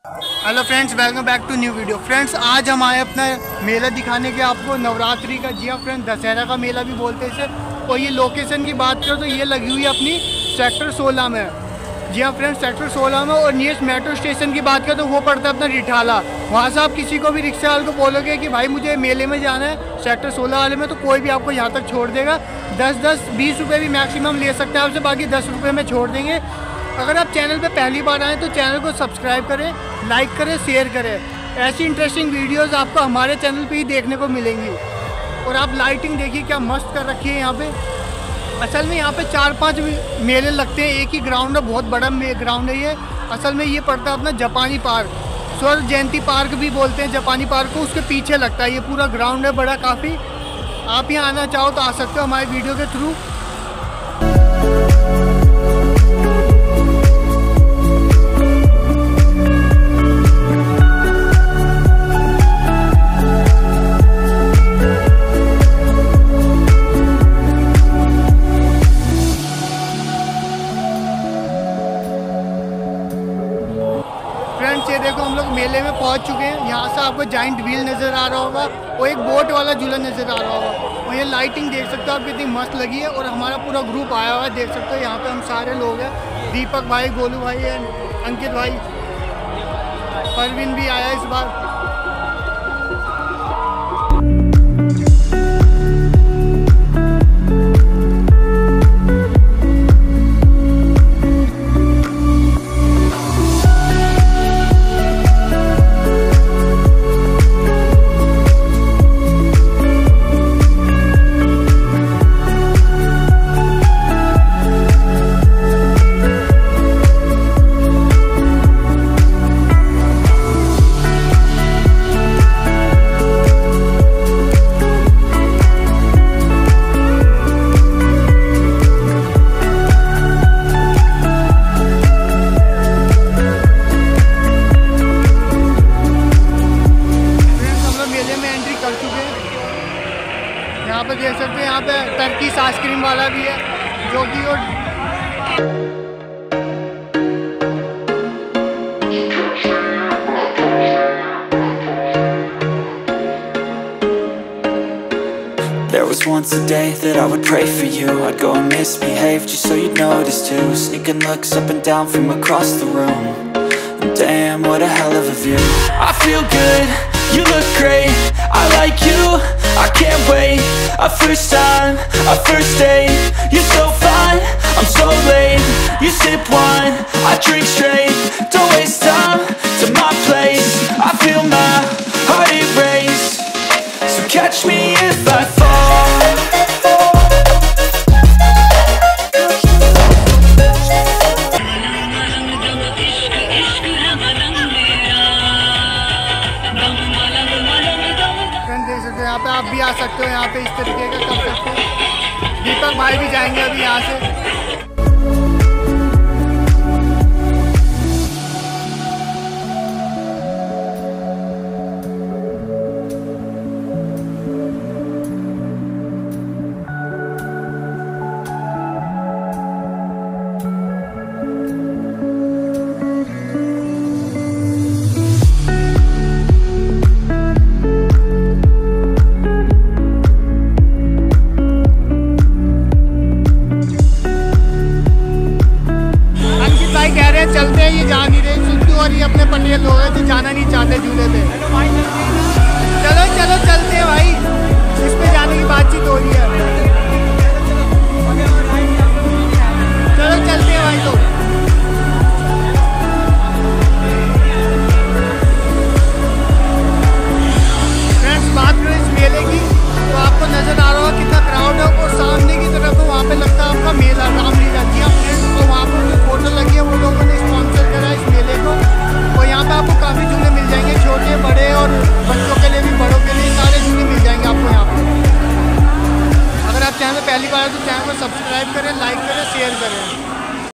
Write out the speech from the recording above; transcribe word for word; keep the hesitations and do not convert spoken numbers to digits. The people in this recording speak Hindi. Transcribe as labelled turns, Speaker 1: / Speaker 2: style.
Speaker 1: Hello friends, welcome back to new video. Friends, आज हम आए अपना मेला दिखाने के आपको, नवरात्रि का। जी हाँ फ्रेंड्स, दशहरा का मेला भी बोलते हैं इसे। और ये लोकेशन की बात करो तो ये लगी हुई है अपनी सेक्टर सोलह में। जी हाँ फ्रेंड्स, सेक्टर सोलह में। और नियरेस्ट मेट्रो स्टेशन की बात करें तो वो पड़ता है अपना रिठाला। वहाँ से आप किसी को भी रिक्शा वाले को बोलोगे कि भाई मुझे मेले में जाना है सेक्टर सोलह वाले में, तो कोई भी आपको यहाँ तक छोड़ देगा। दस दस बीस रुपये भी मैक्सिमम ले सकते हैं आपसे, बाकी दस रुपये में छोड़ देंगे। अगर आप चैनल पे पहली बार आएँ तो चैनल को सब्सक्राइब करें, लाइक करें, शेयर करें। ऐसी इंटरेस्टिंग वीडियोस आपको हमारे चैनल पे ही देखने को मिलेंगी। और आप लाइटिंग देखिए क्या मस्त कर रखी है यहाँ पे। असल में यहाँ पे चार पांच मेले लगते हैं एक ही ग्राउंड है, बहुत बड़ा ग्राउंड है ये। असल में ये पड़ता है अपना जापानी पार्क, स्वर्ण जयंती पार्क भी बोलते हैं जापानी पार्क को। उसके पीछे लगता है ये पूरा ग्राउंड है बड़ा काफ़ी। आप यहाँ आना चाहो तो आ सकते हो हमारे वीडियो के थ्रू। फ्रेंड्स, ये देखो हम लोग मेले में पहुंच चुके हैं। यहाँ से आपको जाइंट व्हील नज़र आ रहा होगा और एक बोट वाला झूला नज़र आ रहा होगा। और ये लाइटिंग देख सकते हो आप कितनी मस्त लगी है। और हमारा पूरा ग्रुप आया हुआ है, देख सकते हो। यहाँ पे हम सारे लोग हैं, दीपक भाई, गोलू भाई है, अंकित भाई, परवीन भी आया इस बार। यहाँ पे देख सकते हैं, यहाँ पे टर्किश आइसक्रीम वाला भी है जो कि और
Speaker 2: There was once a day that I would pray for you. I'd go and misbehave just so you'd notice too. Sneaking looks up and down from across the room. And damn, what a hell of a view. I feel good, you look great, I like you, I can't wait. A first time, a first date. You're so fine, I'm so late. You sip wine, I drink straight. Don't waste time to my place. I feel my heart erase. So catch me if I fall.
Speaker 1: यहाँ पे आप भी आ सकते हो, यहाँ पे इस तरीके का कर सकते हो। दीपक भाई भी जाएंगे अभी यहाँ से। चलते हैं, ये जा नहीं रहे सुनते। और ये अपने पटेल लोग हैं जो जाना नहीं चाहते झूले पे। चलो चलो चलते हैं भाई।